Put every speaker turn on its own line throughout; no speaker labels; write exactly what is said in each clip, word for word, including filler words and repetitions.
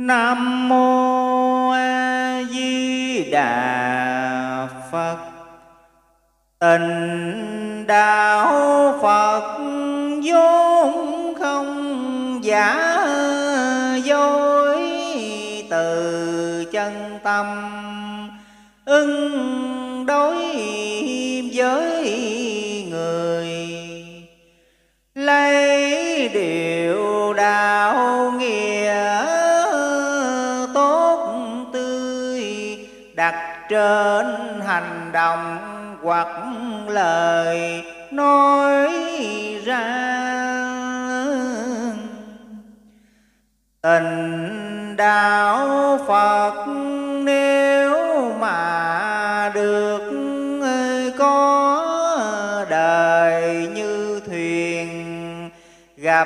Nam mô A Di Đà Phật. Tịnh đạo Phật vốn không giả dối, từ chân tâm ứng đối với người, lấy điều đạo nghĩa tốt tươi đặt trên hành động hoặc lời nói ra. Tịnh đạo Phật nếu mà được có đời như thuyền gặp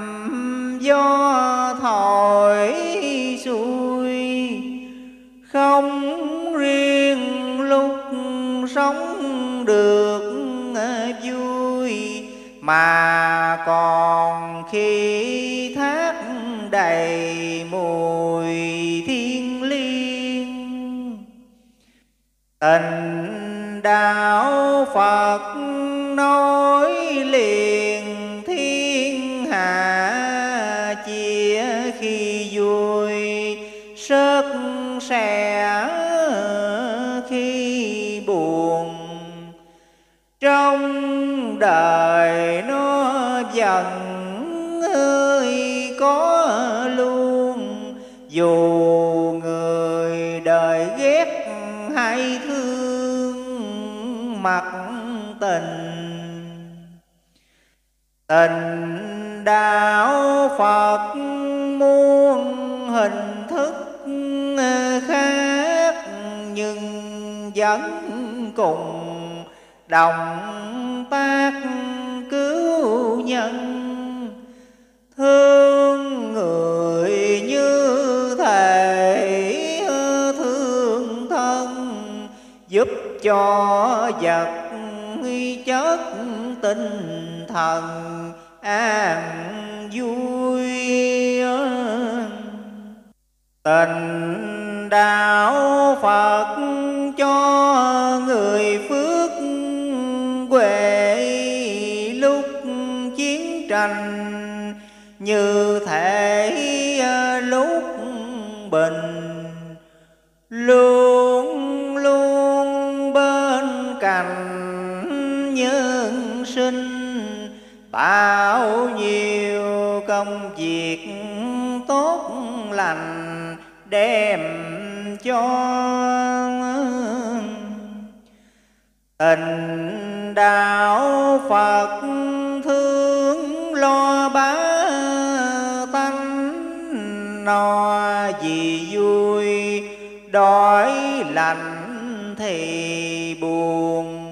gió thổi xuôi, không riêng lúc sống được vui, mà còn khi thác đầy mùi thiên liêng. Tịnh đạo Phật nói liền thiên hạ, chia khi vui sớt sẻ khi buồn. Trong đời nó dần ơi có luôn, dù người đời ghét hay thương mặc tình. Tịnh đạo Phật muôn hình thức khác, nhưng vẫn cùng động tác cứu nhân. Thương người như thể thương thân, giúp cho vật chất tinh thần an vui. Tịnh đạo Phật cho người phước huệ lúc chiến tranh, như thể lúc bình luôn luôn bên cạnh nhân sinh. Bao nhiêu công việc tốt lành đem cho. Tịnh đạo Phật thương lo bá tánh, no vì vui đói lạnh thì buồn.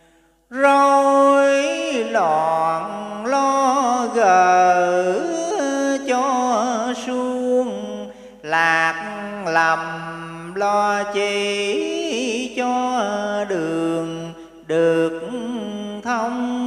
Rối loạn lo gỡ cho suông, lạc lầm lo chỉ cho đường được thông.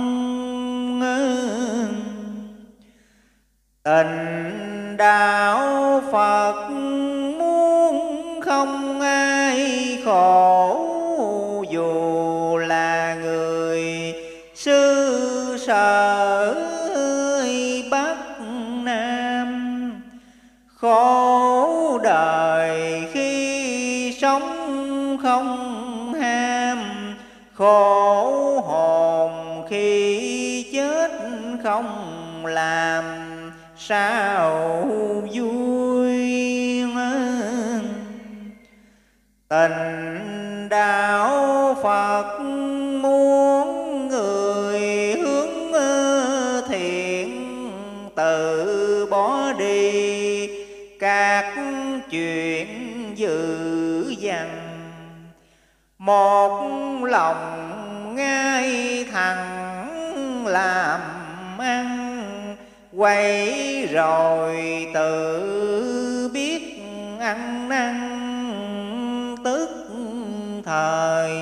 Tịnh đạo Phật muốn không ai khổ, dù là người xứ sở Bắc Nam. Khổ đời khi sống không ham, khổ hồn khi chết không làm sao vui. Tịnh đạo Phật muốn người hướng thiện, từ bỏ đi các chuyện dữ dằn. Một lòng ngay thẳng làm ăn, quay rồi tự biết ăn năn tức thời.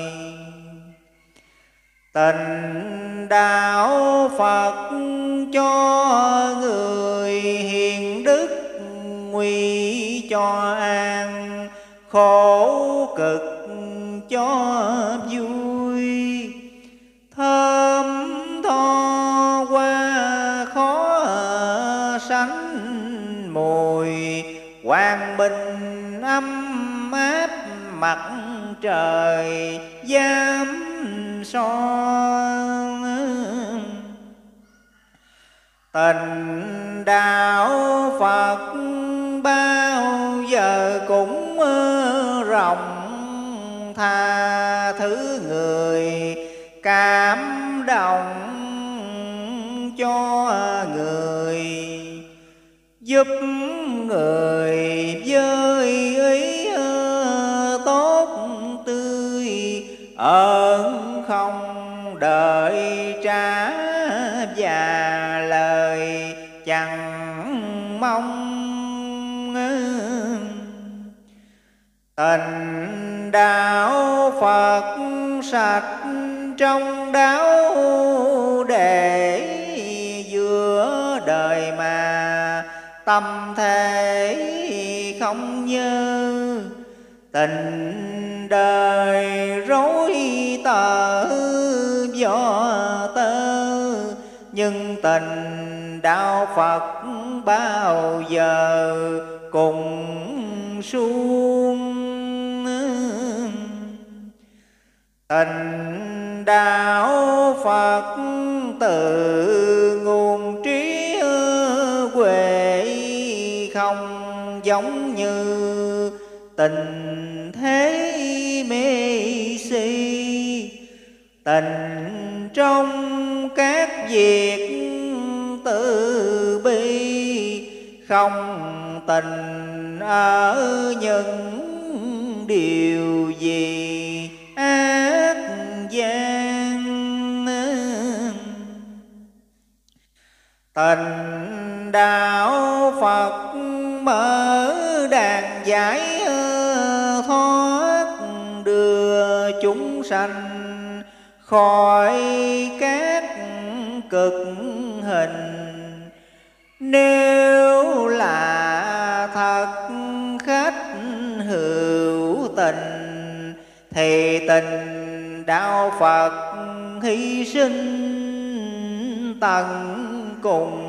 Tịnh đạo Phật cho người hiền đức, nguy cho khổ cực cho vui. Thơm tho qua khó sánh mùi, quang bình ấm áp mặt trời dám son. Tình đạo Phật bao giờ cũng rộng, tha thứ người cảm động cho người, giúp người với ý tốt tươi, ơn không đợi trả và lời chẳng mong. Tình đạo Phật sạch trong đáo để, giữa đời mà tâm thế không nhớ. Tình đời rối tơ do tơ, nhưng tình đạo Phật bao giờ cùng suông. Tình đạo Phật từ nguồn trí huệ, không giống như tình thế mê si. Tình trong các việc từ bi, không tình ở những điều gì ác gian. Tình đạo Phật mở đàn giải thoát, đưa chúng sanh khỏi các cực hình. Nếu là thật khách hữu tình, thì tình đạo Phật hy sinh tận cùng.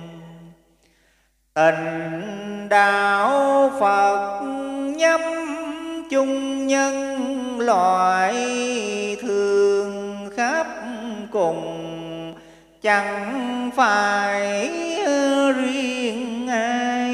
Tình đạo Phật nhắm chung nhân loại, thương khắp cùng chẳng phải riêng ai.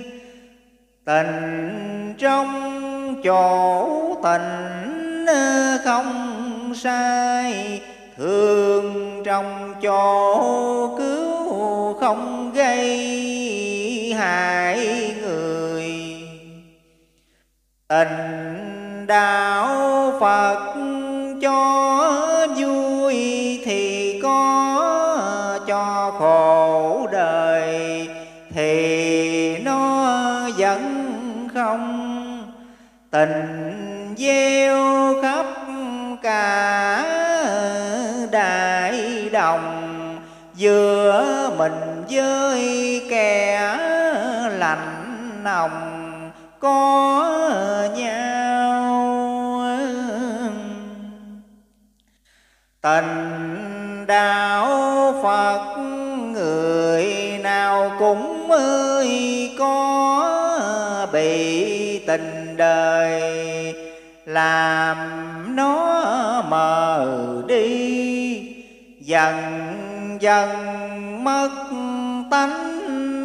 Tình trong chỗ tình không sai, thương trong chỗ cứu không gây hại người. Tình đạo Phật cho vui thì có, cho khổ đời thì nó vẫn không. Tình gieo khắp cả đại đồng, giữa mình với kẻ lạnh nồng có nhau. Tình đạo Phật người nào cũng ơi có, bị tình đời làm nó mờ đi. Dần dần mất tánh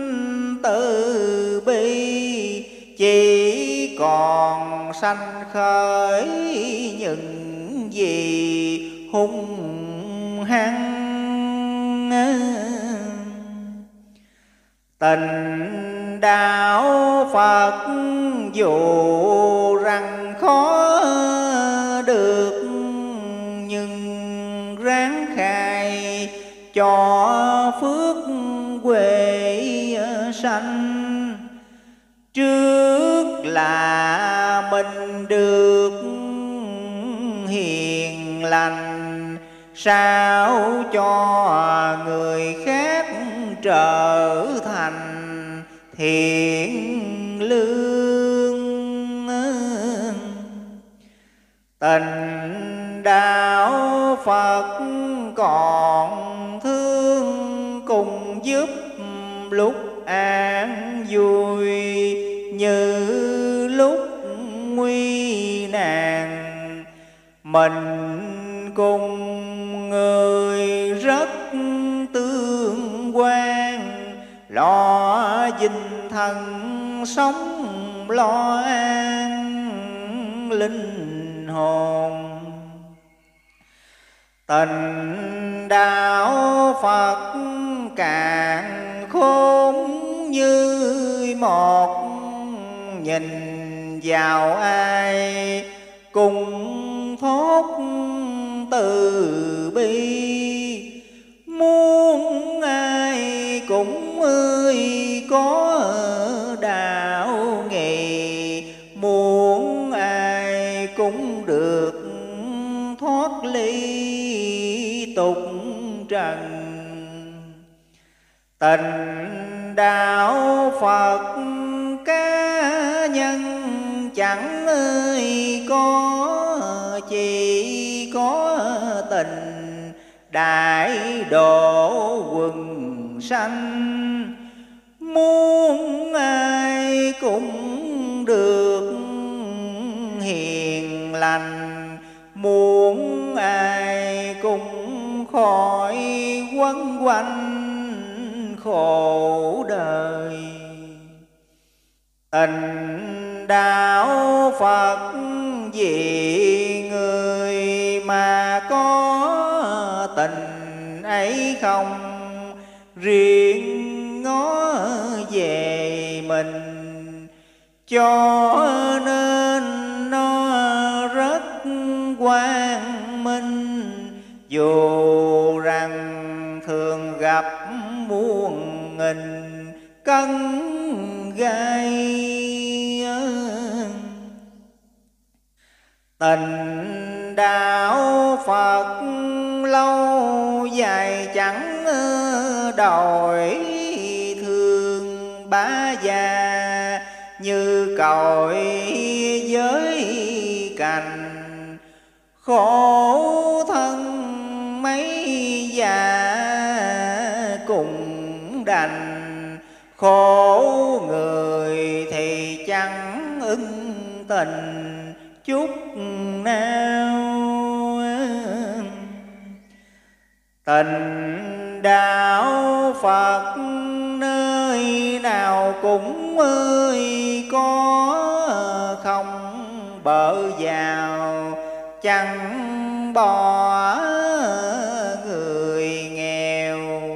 từ bi, chỉ còn sanh khởi những gì hung hăng. Tình đạo Phật dù rằng khó được, nhưng ráng khai cho phước huệ sanh. Trước là mình được hiền lành, sao cho người khác trở thành thiện lương. Tình đạo Phật còn thương, cùng giúp lúc an vui như lúc nguy nạn. Mình cùng người rất tương quan, lo dinh thân sống lo an linh hồn. Tình đạo Phật càng khôn như một, nhìn vào ai cùng thốt từ bi. Muốn ai cũng ơi có đạo nghị, muốn ai cũng được thoát ly tục trần. Tình đạo Phật cá nhân chẳng ơi có, chỉ có tình đại độ quần sanh. Muốn ai cũng được hiền lành, muốn ai cũng khỏi quấn quanh khổ đời. Tình đạo Phật vì người mà có, tình ấy không riêng ngó về mình. Cho nên nó rất quang minh, dù rằng thường gặp muôn nghìn cân gai. Tình đạo Phật lâu dài chẳng đổi thương bá gia, như cội với cành khổ thân mấy già cùng đành. Khổ người thì chẳng ưng tình chút nào. Tình đạo Phật nơi nào cũng ơi có, không bợ vào chẳng bỏ người nghèo.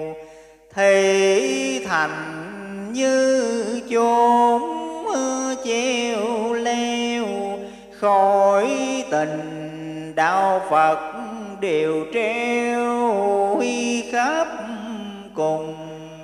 Thì thành như chốn treo leo, khỏi tình đạo Phật đều treo khắp cùng.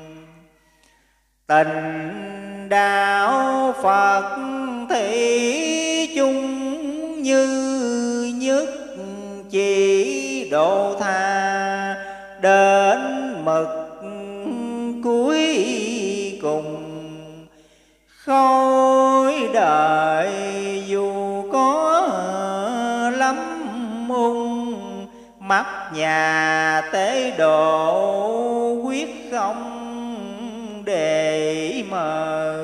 Tình đạo Phật thị chung như nhất, chỉ độ tha đến mực cuối cùng. Khối đời dù có lắm ung, mắt nhà tế độ quyết không để mờ.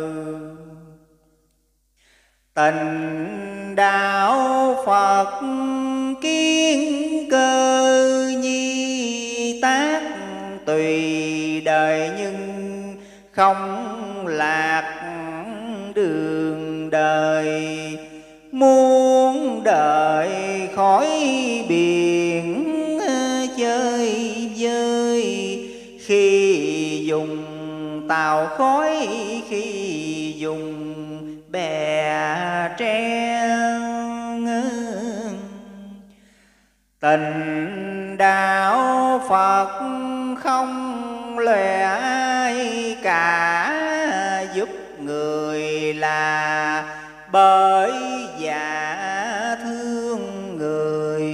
Tình đạo Phật kiên cơ nhi tác, tùy đời nhưng không lạc đường đời. Muốn đời khỏi biển chơi vơi, khi dùng tàu khói, khi dùng bè tre. Tình đạo Phật không lẻ ai cả, giúp người là bởi dạ thương người.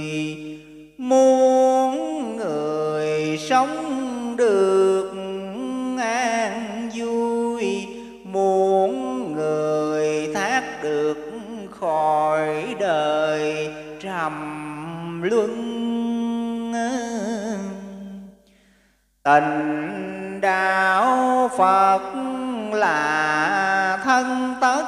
Muốn người sống được an vui, muốn người thoát được khỏi đời trầm luân. Tình đạo Phật là thân tất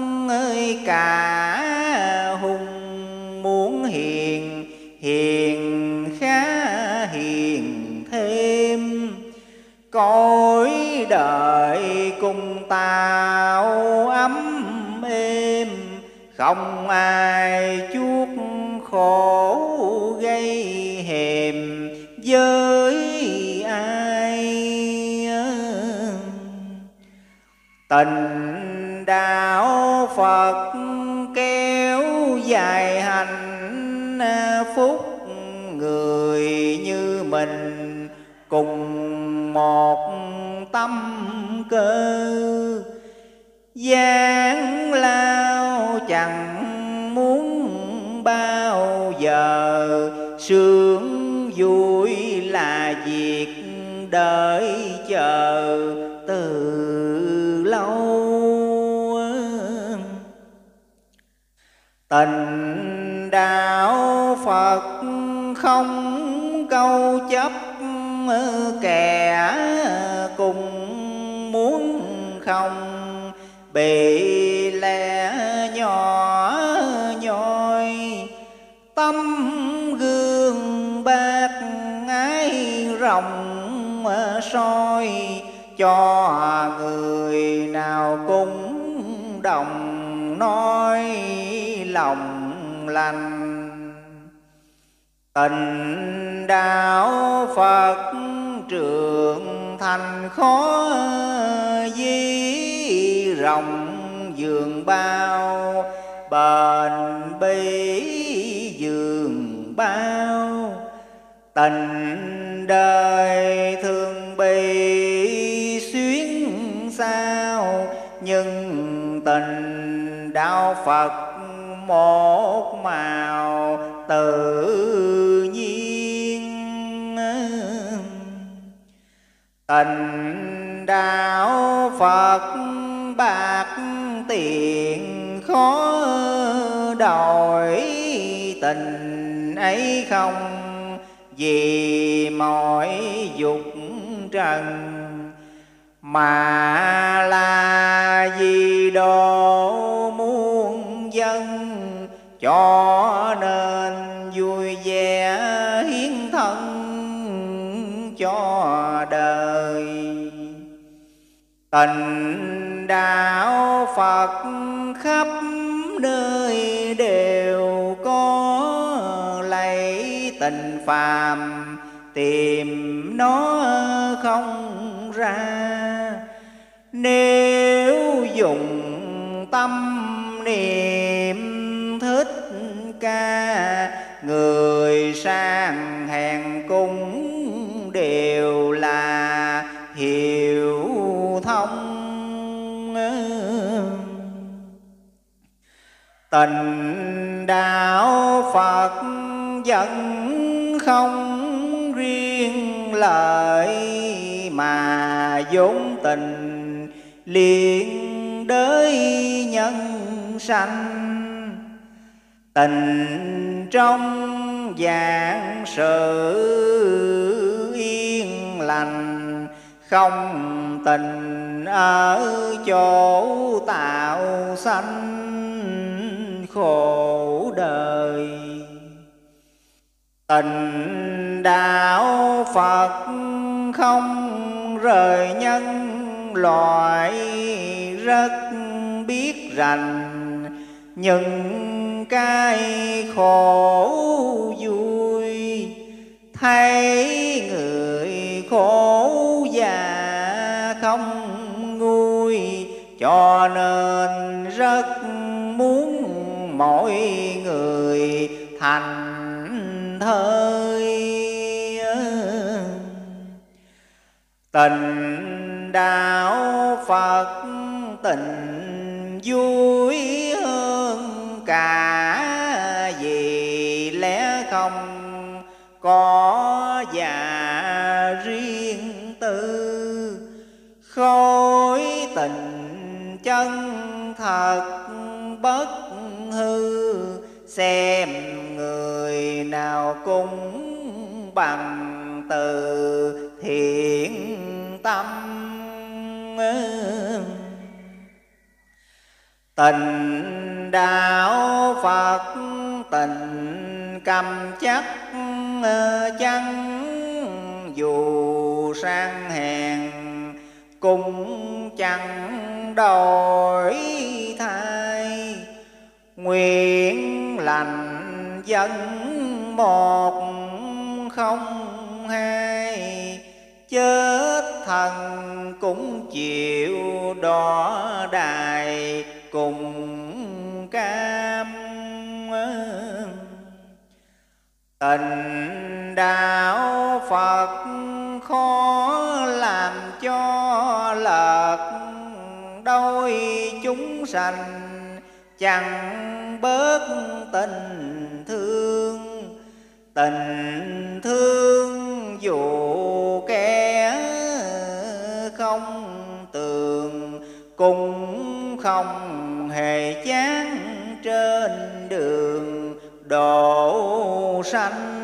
cả hùng, muốn hiền hiền khá hiền thêm, cõi đời cùng tạo ấm êm, không ai chuốc khổ gây hèm với ai. Tình đạo Phật kéo dài hạnh phúc, người như mình cùng một tâm cơ, gian lao chẳng muốn bao giờ, sướng vui là việc đợi chờ từ lâu. Tình đạo Phật không câu chấp, kẻ cùng muốn không bị lẽ nhỏ nhoi, tâm gương bác ái rộng soi, cho người nào cũng đồng nói lòng lành. Tình đạo Phật trưởng thành khó dí, rộng vườn bao bền bỉ vườn bao. Tình đời thường bị xuyến sao, nhưng tình đạo Phật một màu tự nhiên. Tình đạo Phật bạc tiền khó đổi, tình ấy không vì mọi dục trần, mà là vì độ muôn dân, cho nên vui vẻ hiến thân cho đời. Tình đạo Phật khắp nơi đều có, lấy tình phàm tìm nó không ra. Nếu dùng tâm niệm thích ca, người sang hèn cũng đều là hiểu thông. Tình đạo Phật vẫn không riêng lợi, mà vốn tình liên đới nhân sanh. Tình trong vạn sự yên lành, không tình ở chỗ tạo sanh khổ đời. Tình đạo Phật không rời nhân loại, rất biết rành những cái khổ vui. Thấy người khổ già không nguôi, cho nên rất muốn mọi người thành thơi. Tình đạo Phật tình vui hơn cả, vì lẽ không có già riêng tư. Khối tình chân thật bất hư, xem người nào cũng bằng từ thiện tâm. Tình đạo Phật tình cầm chắc chăng, dù sang hèn cũng chẳng đổi thay. Nguyện lành dân một không hai, chết thần cũng chịu đỏ đài cùng cam. Tình đạo Phật khó làm cho lật đôi chúng sanh, chẳng bớt tình thương. Tình thương dù kẻ không tường, cũng không hề chán trên đường độ sanh.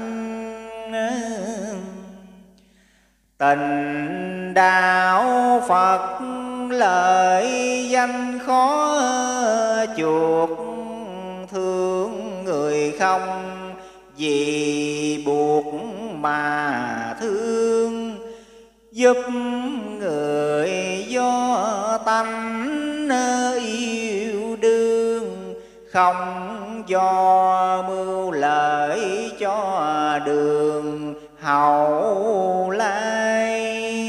Tình đạo Phật lợi danh khó chuộc, thương người không vì buộc mà thương. Giúp người do tánh yêu đương, không do mưu lợi cho đường hậu lai.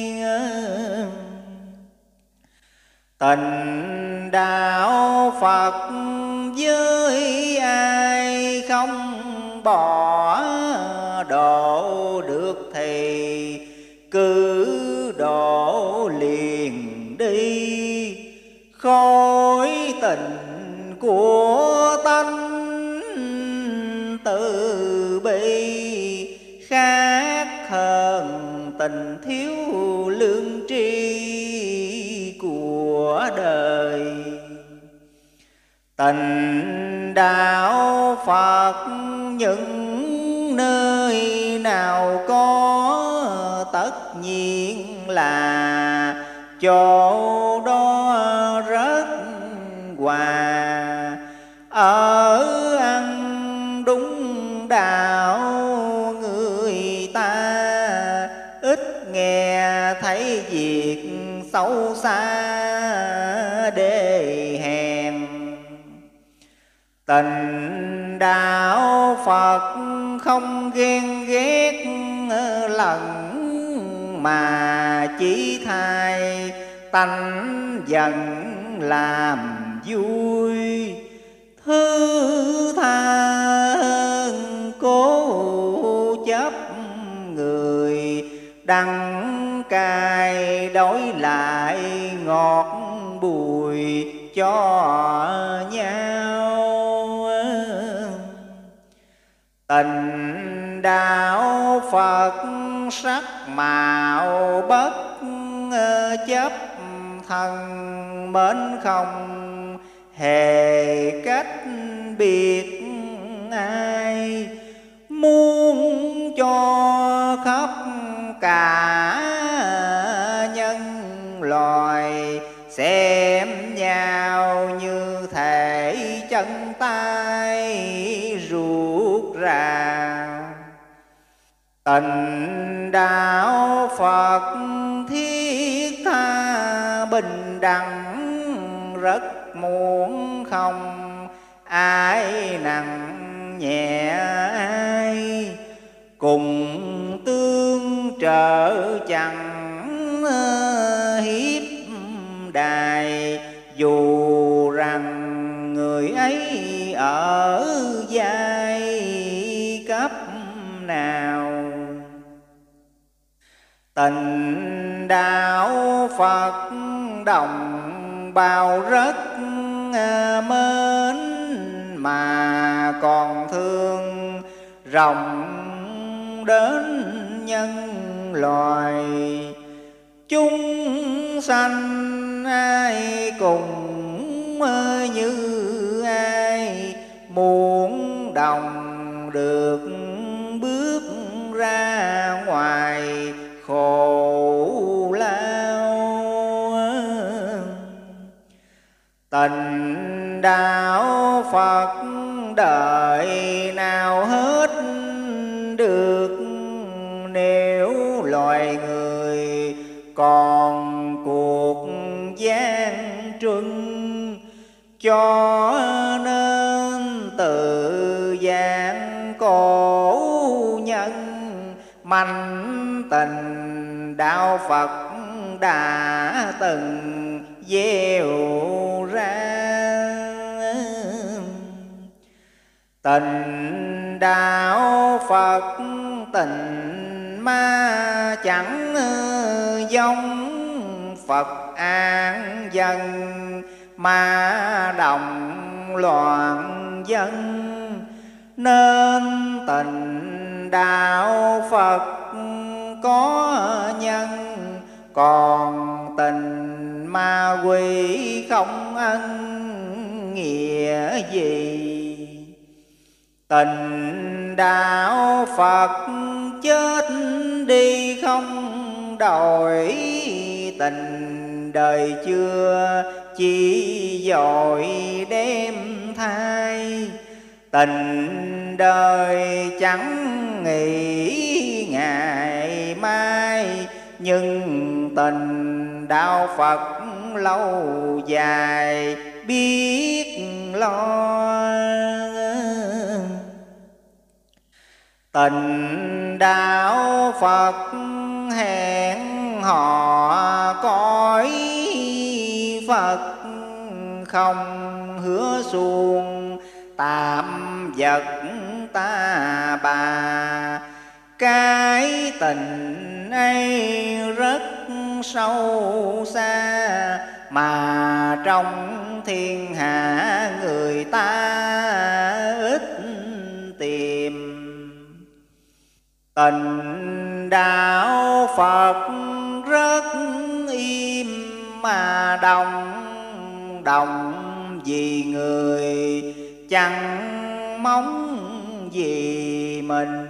Tình đạo Phật với ai không bỏ, độ được thì cứ độ liền đi. Khối tình của tánh từ bi, khác hơn tình thiếu lương tri của đời. Tình đạo Phật những nơi nào có, tất nhiên là chỗ đó rất hòa. Ở ăn đúng đạo người ta, ít nghe thấy việc xấu xa đê hèn. Tình đạo Phật không ghen ghét lần, mà chỉ thay tánh giận làm vui. Thứ tha hơn cố chấp người, đắng cay đổi lại ngọt bùi cho nhau. Tình đạo Phật sắc màu bất chấp, thân mến không hề cách biệt ai. Muốn cho khắp cả nhân loại, xem nhau như thể chân tay ruột ra. Tình đạo Phật thiết tha bình đẳng, rất muốn không ai nặng nhẹ ai. Cùng tương trợ chẳng hiếp đài, dù rằng người ấy ở giai cấp nào. Tình đạo Phật đồng bào rất mến, mà còn thương rộng đến nhân loài. Chúng sanh ai cùng như ai, muốn đồng được bước ra ngoài khổ lao. Tình đạo Phật đời nào hết được, nếu loài người còn cuộc gian truân. Cho nên từ gian cổ nhân, manh tình đạo Phật đã từng gieo ra. Tình đạo Phật tình ma chẳng giống, Phật an dân ma đồng loạn dân. Nên tình đạo Phật có nhân, còn tình ma quỷ không ân nghĩa gì. Tình đạo Phật chết đi không đổi, tình đời chưa chỉ dội đêm thai. Tình đời chẳng nghĩ ngày mai, nhưng tình đạo Phật lâu dài biết lo. Tình đạo Phật hẹn hò cõi Phật, không hứa xuông tạm vật ta bà. Cái tình ấy rất sâu xa, mà trong thiên hạ người ta ít tìm. Tình đạo Phật rất im mà đồng, đồng vì người chẳng mong vì mình.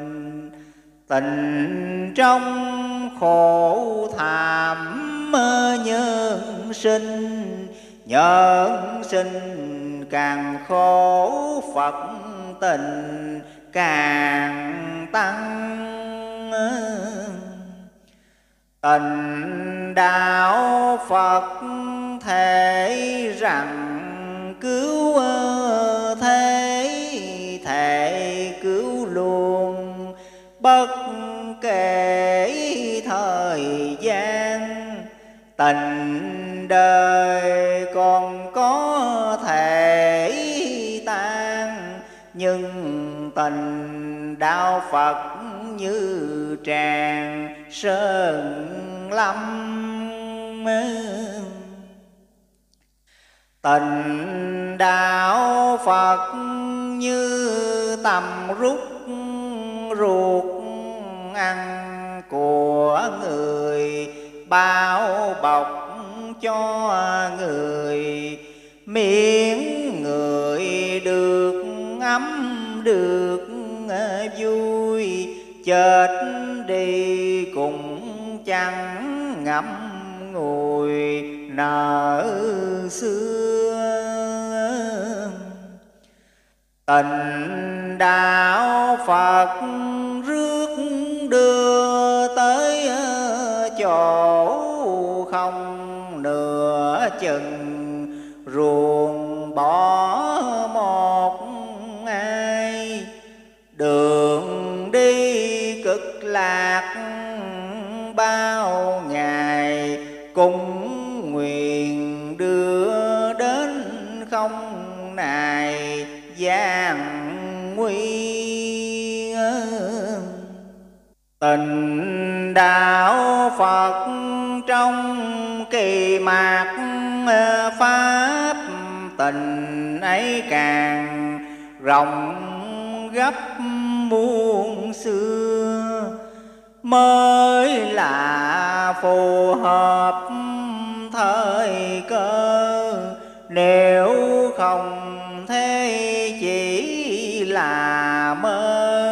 Tình trong khổ thảm nhân sinh, nhân sinh càng khổ Phật tình càng tăng. Tình đạo Phật thể rằng cứu thế, thể cứu luôn bất kể thời gian. Tình đời còn có thể tan, nhưng tình đạo Phật như tràng sơn lâm. Tình đạo Phật như tầm rút ruột ăn của người, bao bọc cho người. Miễn người được ấm được vui, chết đi cũng chẳng ngậm ngùi nợ xưa. Tình đạo Phật rước đưa tới chỗ không nửa chừng, ruồng bỏ một ai. Đường đi cực lạc bao ngày, cũng nguyện đưa đến không này gian nguy. Tình đạo Phật trong kỳ mạt pháp, tình ấy càng rộng gấp muôn xưa. Mới là phù hợp thời cơ, nếu không thế chỉ là mơ.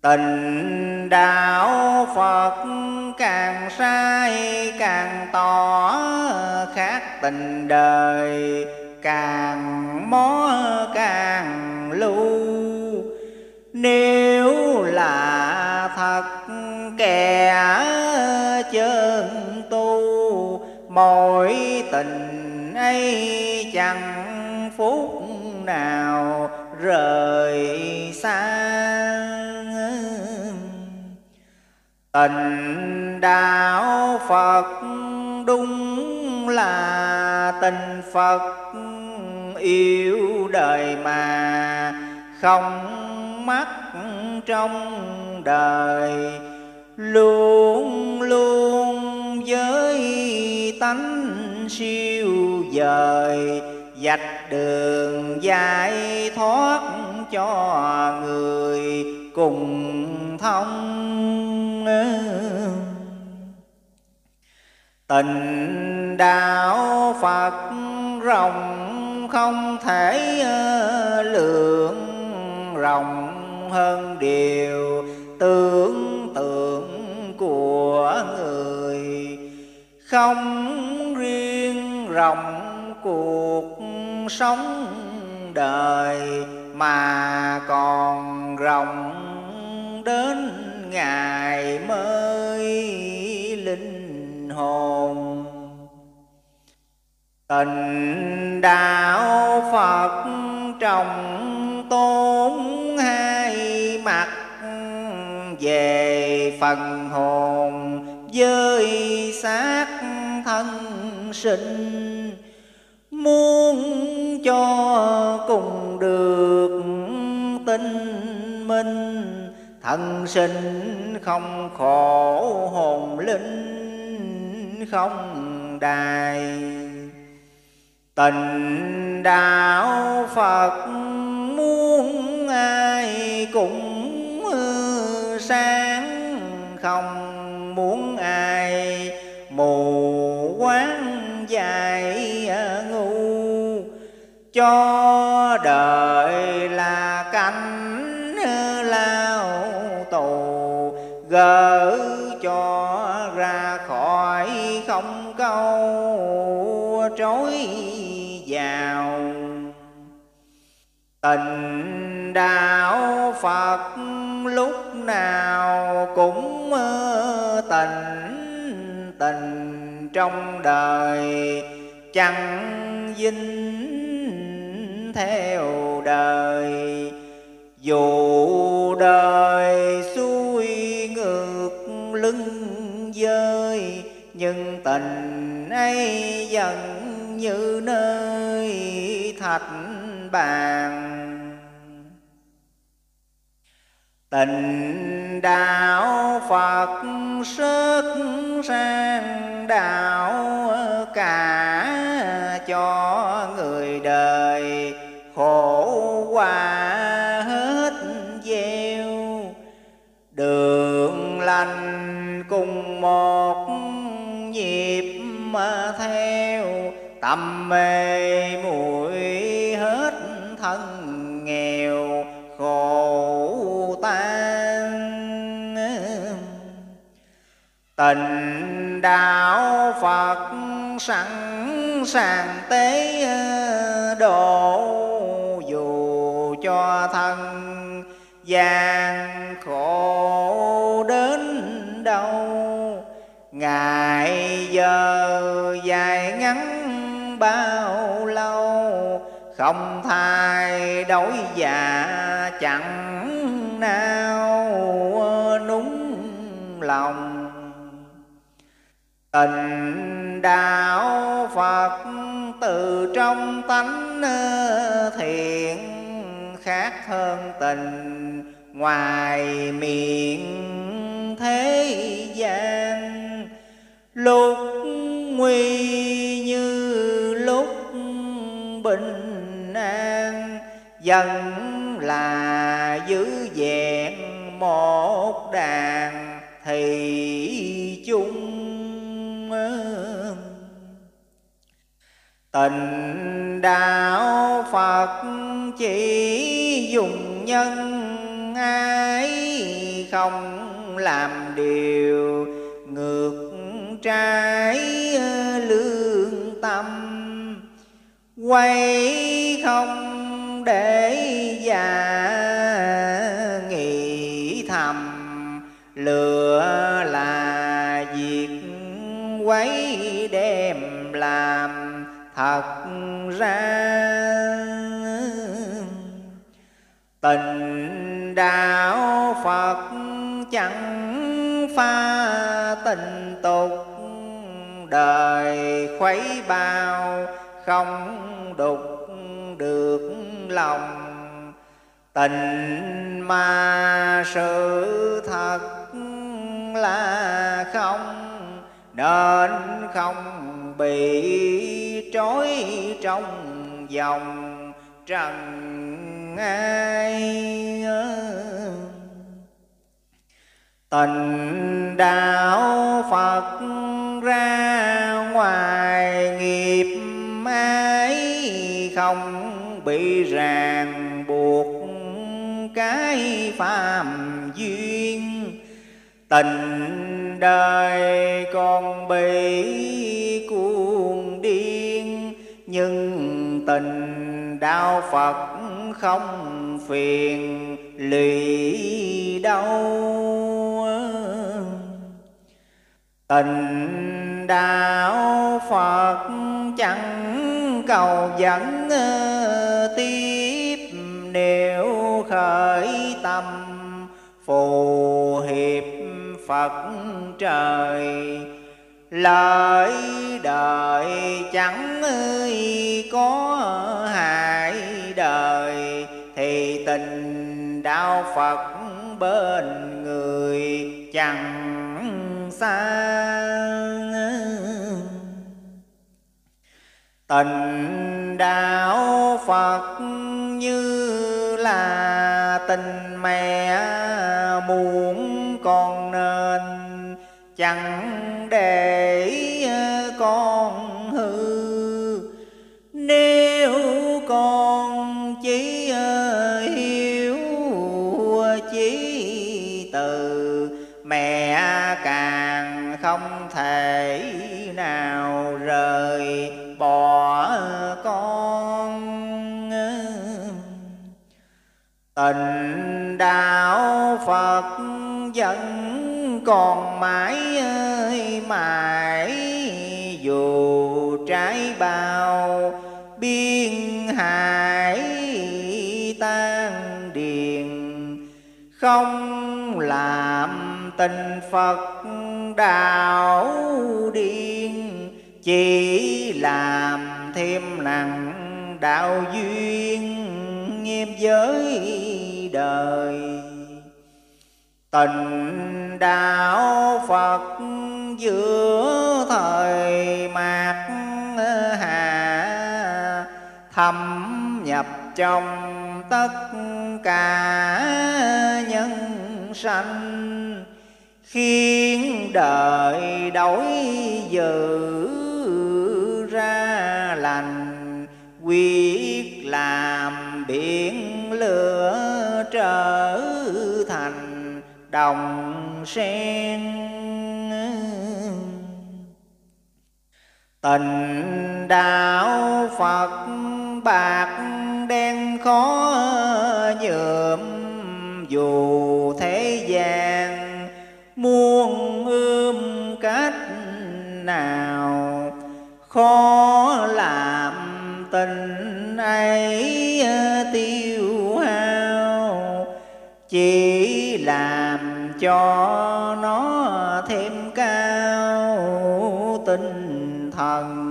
Tình đạo Phật càng sai càng tỏ, khác tình đời càng mó càng lưu. Nếu là thật kẻ chân tu, mỗi tình ấy chẳng phút nào rời xa. Tình đạo Phật đúng là tình Phật, yêu đời mà không mắc trong đời, luôn luôn với tánh siêu vời, vạch đường giải thoát cho người cùng thông. Tình đạo Phật rộng không thể lượng, rộng hơn điều tưởng tượng của người. Không riêng rộng cuộc sống đời, mà còn rộng đến ngày mới linh hồn. Tình đạo Phật trọng tôn hai mặt, về phần hồn với xác thân sinh. Muốn cho cùng được tinh minh, thân sinh không khổ hồn linh không đài. Tình đạo Phật muốn ai cũng sáng, không muốn ai mù quáng dại ngu. Cho đời là cảnh lao tù, gỡ cho ra khỏi không câu trối vào. Tình đạo Phật lúc nào cũng tình, tình trong đời chẳng dính theo đời. Dù đời xuôi ngược lưng dơi, nhưng tình ấy vẫn như nơi thạch bàn. Tình đạo Phật xuất sang đạo cả, cho người đời khổ qua hết gieo. Đường lành cùng một nhịp mà theo, tâm mê muội hết thân nghèo khổ tan. Tình đạo Phật sẵn sàng tế độ, dù cho thân gian khổ đến đâu. Ngày giờ dài ngắn bao lâu, không thay đổi dạ chẳng nào núng lòng. Tình đạo Phật từ trong tánh thiện, khác hơn tình ngoài miệng thế gian. Lúc nguy như lúc bình an, vẫn là giữ vẹn một đàn thủy chung. Tình đạo Phật chỉ dùng nhân ái không làm điều ngược trái lương tâm, quay không để già nghĩ thầm, lừa là việc quấy đem làm thật ra. Tình đạo Phật chẳng pha tình tục, đời khuấy bao không đục được lòng. Tình mà sự thật là không, nên không bị trói trong vòng trần ai. Tình đạo Phật ra ngoài nghiệp ái, không bị ràng buộc cái phàm duyên. Tình đời còn bị cuồng điên, nhưng tình đạo Phật không phiền lụy đâu. Tình đạo Phật chẳng cầu dẫn tiếp, nếu khởi tâm phù hiệp Phật trời. Lời đời chẳng có hại đời, thì tình đạo Phật bên người chẳng xa. Tình đạo Phật như là tình mẹ muốn con nên, chẳng để con hư. Nếu con chỉ hiếu chí từ, mẹ càng không thể nào rời bỏ con. Tình đạo Phật vẫn còn mãi mãi, dù trái bao biên hải tan điền. Không làm tình Phật đạo điên, chỉ làm thêm nặng đạo duyên nghiêm giới đời. Tình đạo Phật giữa thời mạt hạ, thâm nhập trong tất cả nhân sanh, khiến đời đổi dữ ra lành. Quyết làm biển lửa trở thành đồng sen. Tình đạo Phật bạc đen khó nhuộm, dù thế gian muôn ươm cách nào. Khó làm tình ấy tiêu hao, chỉ làm cho nó thêm cao tinh thần.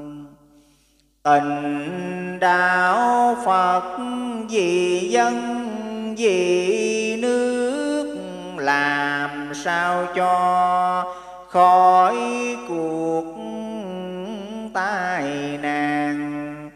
Tình đạo Phật vì dân vì nước, làm sao cho khỏi cuộc tai nạn.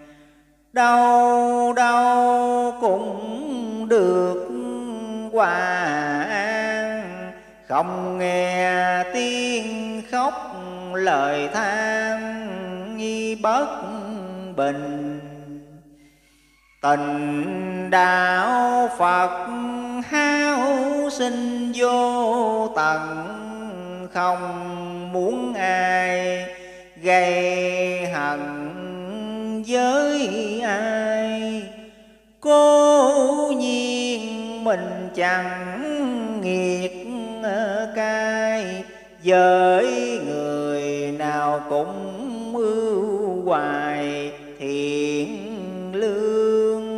Đâu đâu cũng được hòa an, không nghe tiếng khóc lời than nghi bất bình. Tình đạo Phật hao sinh vô tận, không muốn ai gây hận với ai. Cố nhiên mình chẳng nghiệt cai, với người nào cũng ưu hoài thiện lương.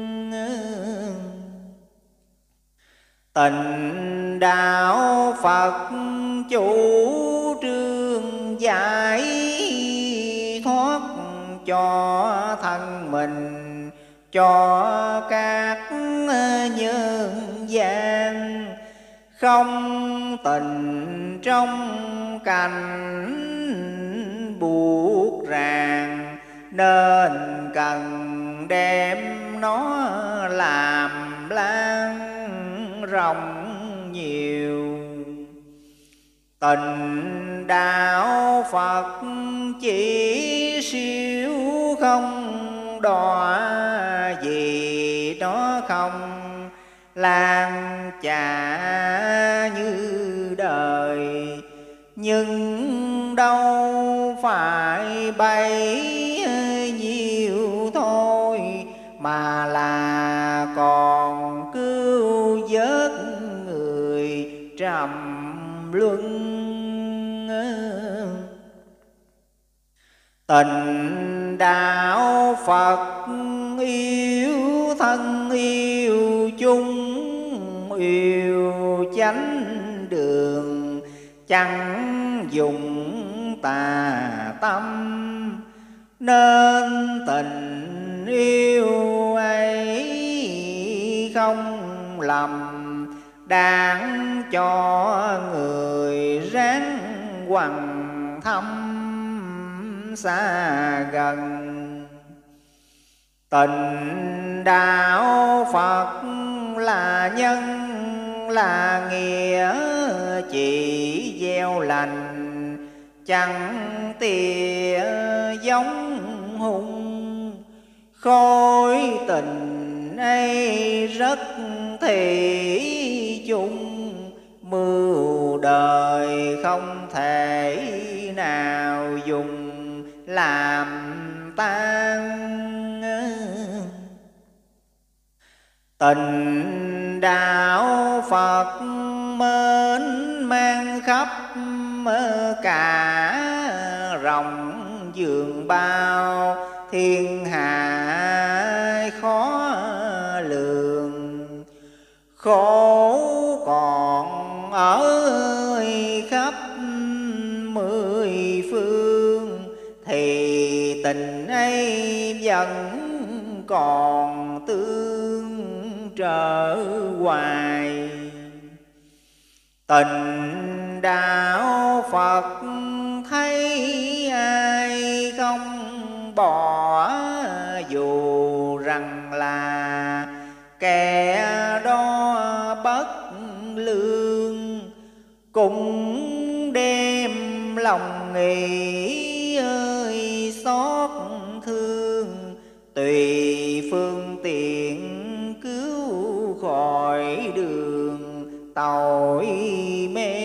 Tình đạo Phật chủ trương giải thoát cho thân mình, cho các nhân gian. Không tình trong cảnh buộc ràng, nên cần đem nó làm lan rộng nhiều. Tình đạo Phật chỉ siêu không đọa, vì nó không lan trả như đời. Nhưng đâu phải bấy nhiêu thôi, mà là còn cứu vớt người trầm luân. Tình đạo Phật yêu thân yêu chung, yêu chánh đường chẳng dùng tà tâm. Nên tình yêu ấy không lầm, đáng cho người ráng quằn thăm xa gần. Tình đạo Phật là nhân là nghĩa, chỉ gieo lành chẳng tìa giống hung. Khối tình ấy rất thị chung, mưu đời không thể nào dùng làm tan. Tình đạo Phật mến mang khắp cả rộng vườn bao, thiên hạ khó lường. Khổ còn ở khắp mười phương, thì tình ấy vẫn còn tương trở hoài. Tình đạo Phật thấy ai không bỏ, dù rằng là kẻ đó bất lương. Cũng đem lòng nghĩ ơi xót thương, tùy phương tiện cứu khỏi đường tội mê.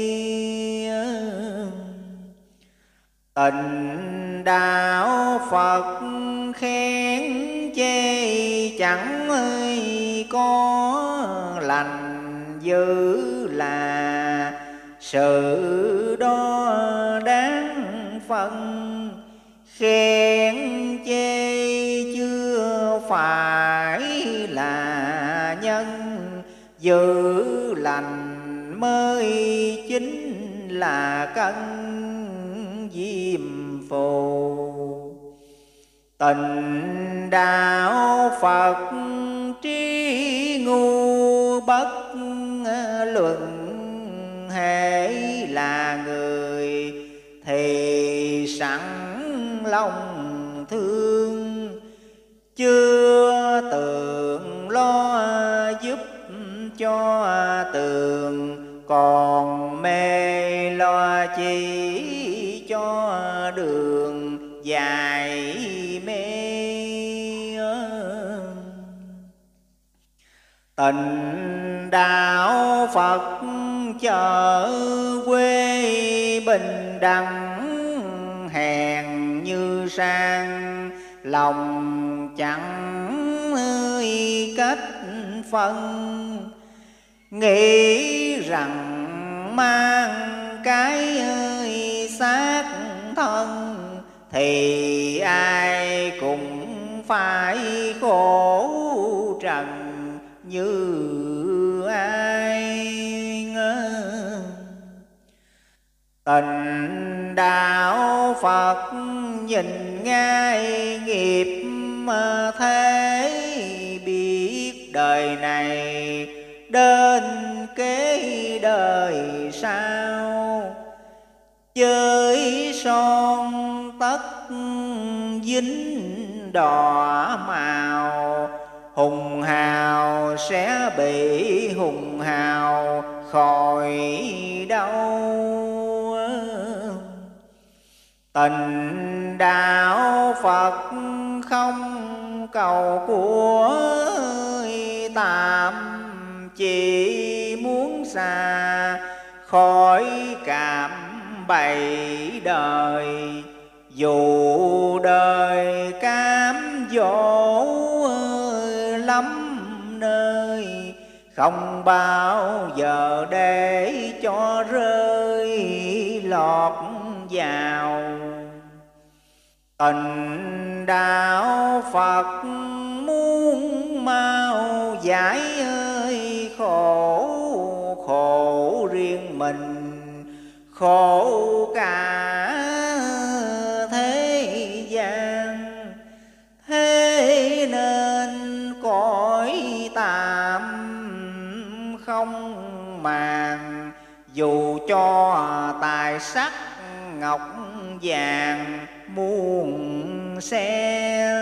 Tình đạo Phật khen chê chẳng ơi có lành dữ, là sự đó đáng phân. Khen chê chưa phải là nhân, dữ lành mới chính là cân diêm phù. Tình đạo Phật trí ngu bất luận, hễ là người thì sẵn lòng thương. Chưa tưởng lo giúp cho tường, còn mê lo chỉ cho đường dài mê. Tình đạo Phật chợ quê bình đẳng, hèn như sang lòng chẳng ơi cách phân. Nghĩ rằng mang cái ơi xác thân, thì ai cũng phải khổ trần như ai. Tình đạo Phật nhìn ngay nghiệp thế, biết đời này đến kế đời sau. Chơi son tất dính đỏ màu, hùng hào sẽ bị hùng hào khỏi đâu. Tình đạo Phật không cầu của tạm, chỉ muốn xa khỏi cảm bẫy đời. Dù đời cám dỗ lắm nơi, không bao giờ để cho rơi lọt vào. Tình đạo Phật muốn mau giải ơi khổ, khổ riêng mình khổ cả thế gian. Thế nên cõi tạm không màng, dù cho tài sắc ngọc vàng muôn xe.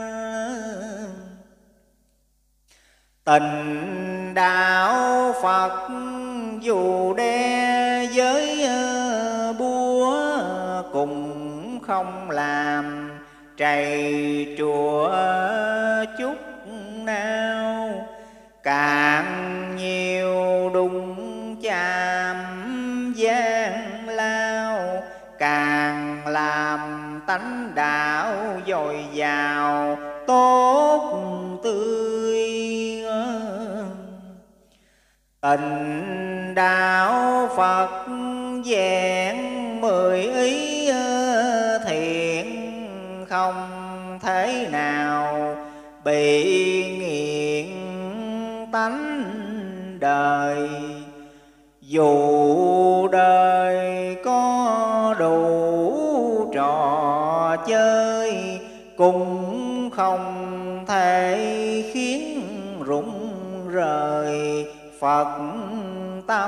Tình đạo Phật dù đe với búa, cũng không làm trầy trụa chút nào. Càng nhiều đụng chạm gian lao, càng làm tánh đạo dồi dào tốt tươi. Tình đạo Phật vẹn mười ý thiện, không thể nào bị nghiện tánh đời. Dù đời có đủ trò chơi, cũng không thể khiến rụng rời Phật tâm.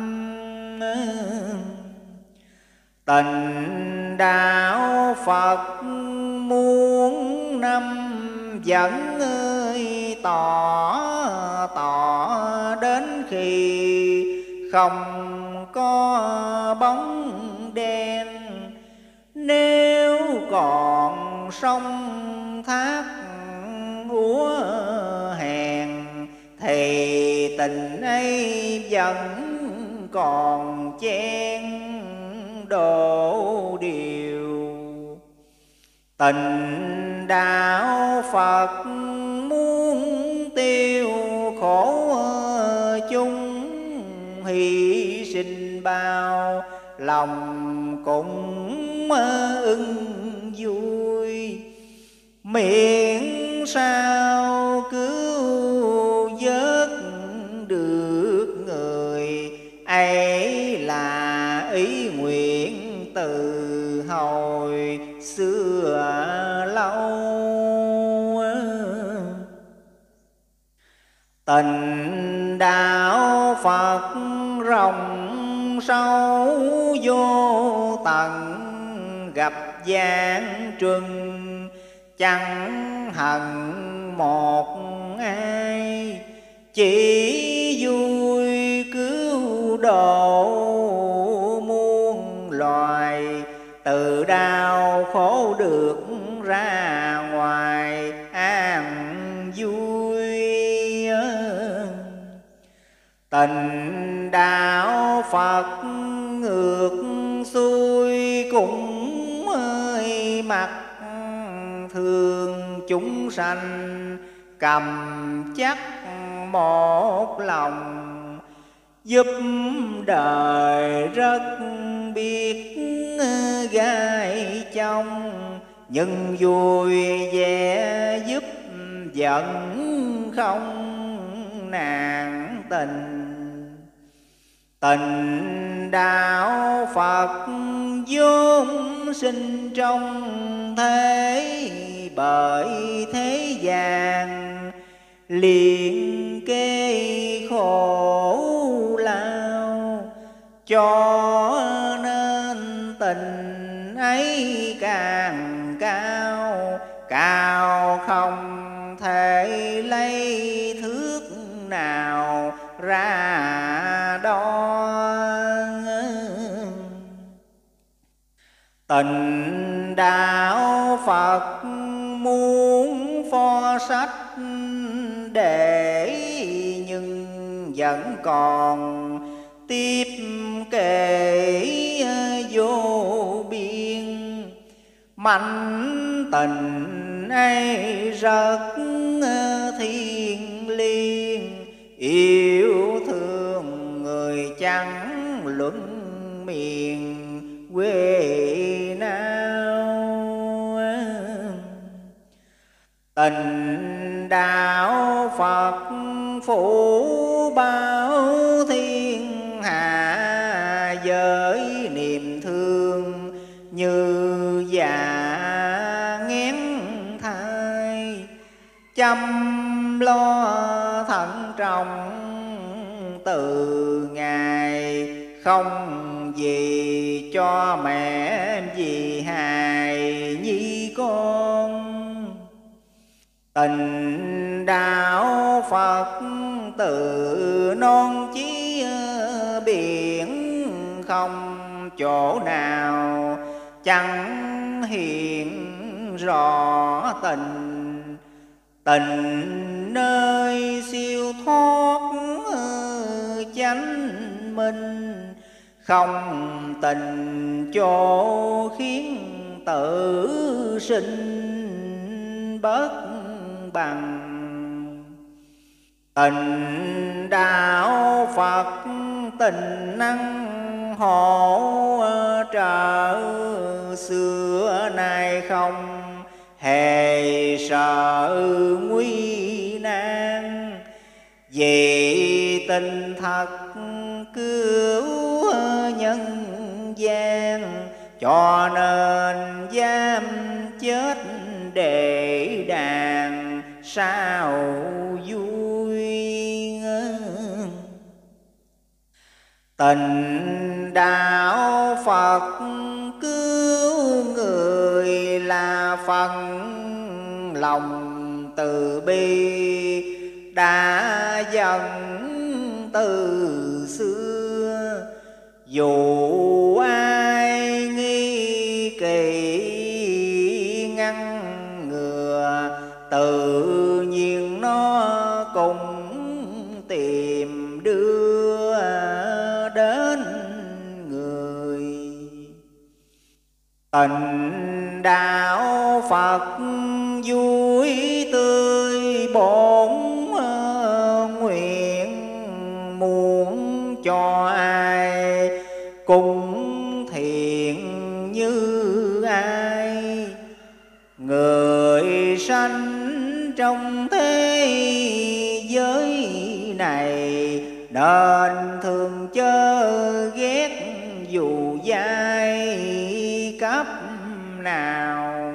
Tình đạo Phật muốn năm dẫn ơi tỏ, tỏ đến khi không có bóng đen. Nếu còn sông thác úa hèn, thì tình ấy vẫn còn chen đổ điều. Tình đạo Phật muốn tiêu khổ chung, hy sinh bao lòng cũng ưng vui. Miễn sao cứu vớt được người, ấy là ý nguyện từ hồi xưa lâu. Tình đạo Phật rộng sâu vô tận, gặp gian truân chẳng hận một ai. Chỉ vui cứu độ muôn loài, từ đau khổ được ra ngoài an vui. Tình đạo Phật ngược xuôi cũng ơi mặt thương chúng sanh, cầm chắc một lòng giúp đời rất biết gai trong, nhưng vui vẻ giúp giận không nàng tình. Tình đạo Phật vốn sinh trong thế, bởi thế gian liền kê khổ lao, cho nên tình ấy càng cao, cao không thể lấy thước nào ra đo. Tình đạo Phật muốn pho sách để, nhưng vẫn còn tiếp kể vô biên. Mảnh tình ấy rất thiêng liêng, yêu thương người chẳng luận miền quê nào. Tình đạo Phật phủ bao thiên hạ, với niềm thương như già nghén thai, chăm lo thận trọng từ ngày không gì cho mẹ vì hài nhi con. Tình đạo Phật từ non chí biển, không chỗ nào chẳng hiện rõ tình. Tình nơi siêu thoát chánh minh, không tình chỗ khiến tự sinh bất bằng. Tình đạo Phật tình năng hỗ trợ, xưa nay không hề sợ nguy nan. Vì tình thật cứu nhân gian, cho nên dám chết để đàn sao vui. Tình đạo Phật cứu người là phần lòng từ bi, đã dần từ xưa. Dù ai nghi kỳ ngăn ngừa, tự nhiên nó cũng tìm đưa đến người. Tình đạo Phật vui tươi bổn nguyện, muốn cho ai cũng thiện như ai. Người sanh trong thế giới này, nên thương chớ ghét dù giai cấp nào.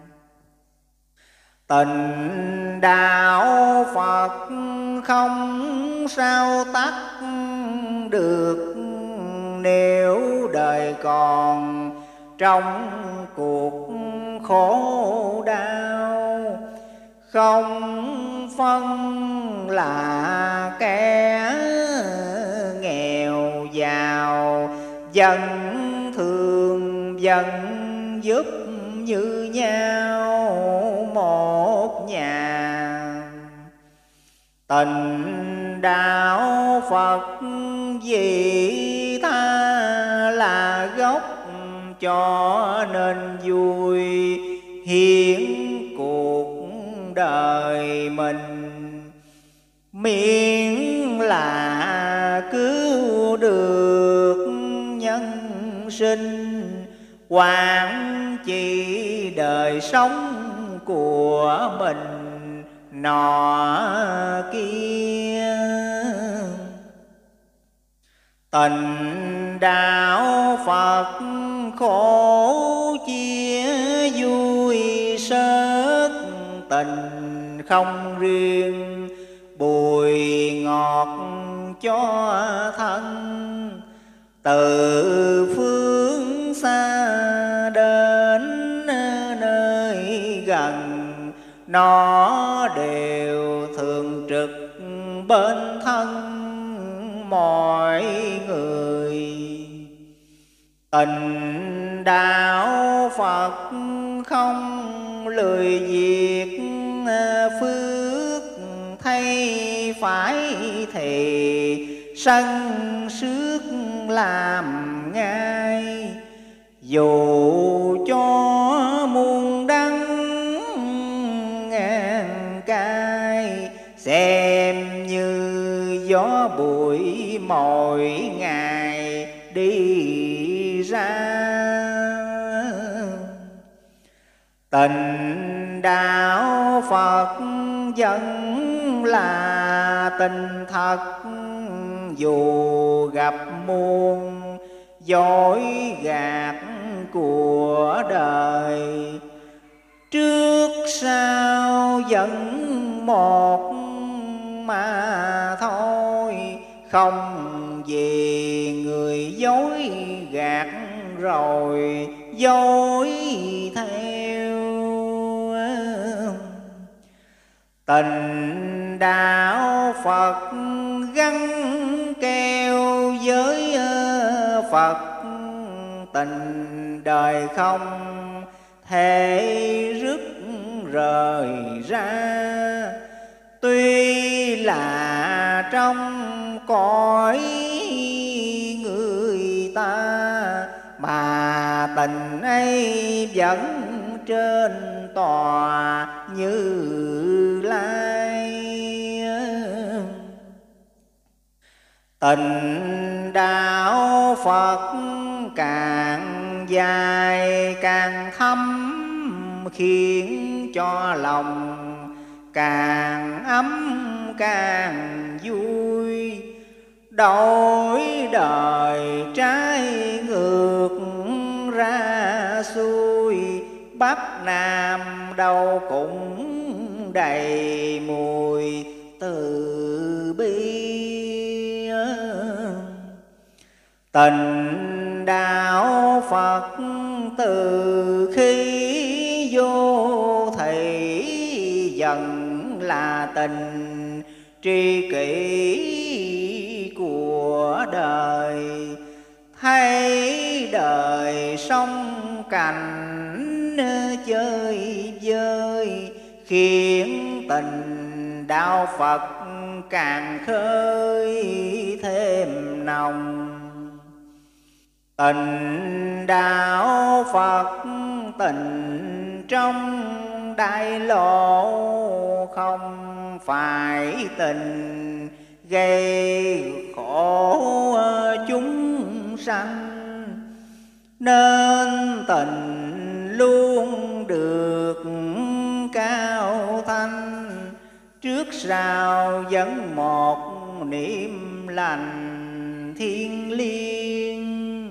Tình đạo Phật không sao tắt được, nếu đời còn trong cuộc khổ đau. Không phân là kẻ nghèo giàu, dân thương dân giúp như nhau một nhà. Tình đạo Phật vị tha là gốc, cho nên vui hiến cuộc đời mình, miễn là cứu được nhân sinh, quản trị đời sống của mình nọ kia. Tình đạo Phật khổ chia vui sớt, tình không riêng bùi ngọt cho thân, từ phương xa đến nơi gần nó đều thường trực bên thân mọi người. Tình đạo Phật không lười việc phước, thay phải thì sân xước làm ngay, dù cho muôn đắng ngàn cay, xem như gió bụi mỗi ngày đi ra. Tình đạo Phật vẫn là tình thật, dù gặp muôn dối gạt của đời, trước sau vẫn một mà thôi, không vì người dối gạt rồi dối theo. Tình đạo Phật gắn keo với Phật, tình đời không thể rứt rời ra. Tuy là trong cõi người ta, mà tình ấy vẫn trên tòa Như Lai. Tình đạo Phật càng dài càng thâm, khiến cho lòng càng ấm càng vui. Đổi đời trái ngược ra xuôi, Bắc Nam đâu cũng đầy mùi từ bi. Tình đạo Phật từ khi vô thầy dần là tình tri kỷ của đời. Thấy đời sông cảnh chơi vơi, khiến tình đạo Phật càng khơi thêm nồng. Tình đạo Phật tình trong đại lộ, không phải tình gây khổ chúng sanh. Nên tình luôn được cao thanh, trước sau vẫn một niệm lành thiêng liêng.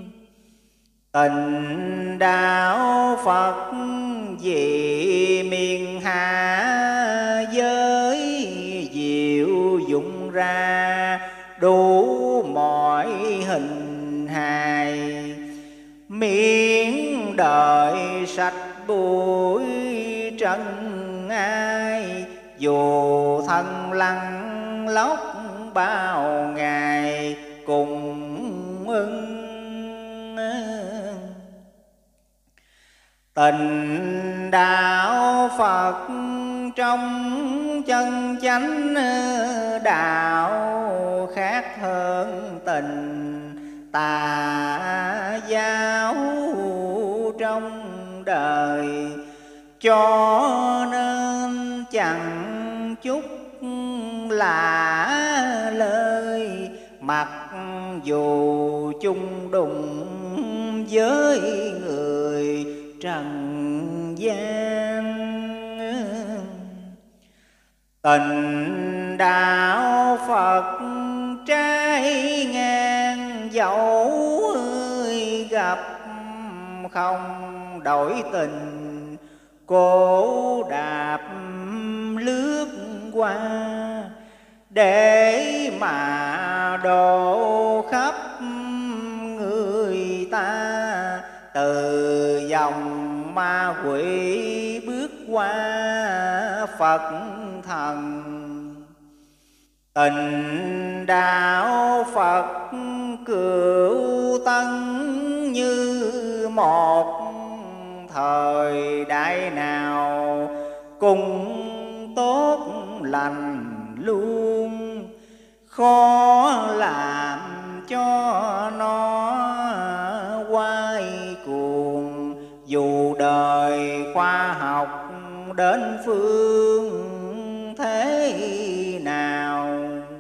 Tình đạo Phật vì miền hạ giới, diệu dụng ra đủ mọi hình hài. Miễn đời sạch bụi trần ai, dù thân lăn lóc bao ngày cùng ưng. Tình đạo Phật trong chân chánh đạo khác hơn tình tà giáo trong đời, cho nên chẳng chút lạ lời, mặc dù chung đụng với người trần gian. Tình đạo Phật trái ngang, dẫu ơi gặp không đổi tình, cố đạp lướt qua để mà độ khắp người ta. Từ dòng ma quỷ bước qua Phật thần, tình đạo Phật cửu tân như một thời đại nào cùng tốt lành luôn, khó làm cho nó quay cuồng. Dù đời khoa học đến phương thế nào,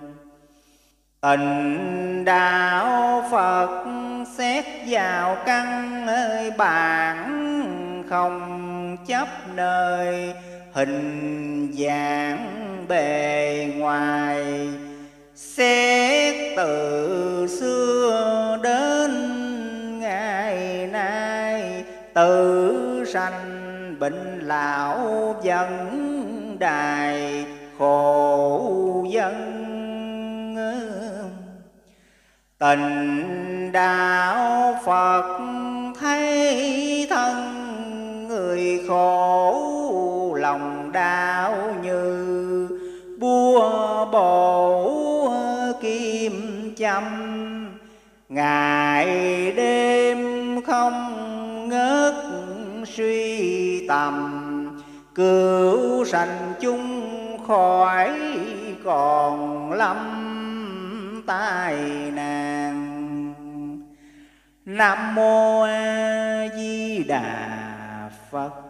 tình đạo Phật xét vào căn ơi bản, không chấp nơi hình dạng bề ngoài. Xét từ xưa đến ngày nay, tử sanh bệnh lão vấn đài khổ dân. Tình đạo Phật thấy thân người khổ, lòng đau như búa bổ kim châm. Ngày đêm không ngớt suy tầm, cứu sanh chúng khỏi còn lâm tai nạn. Nam mô A Di Đà Phật.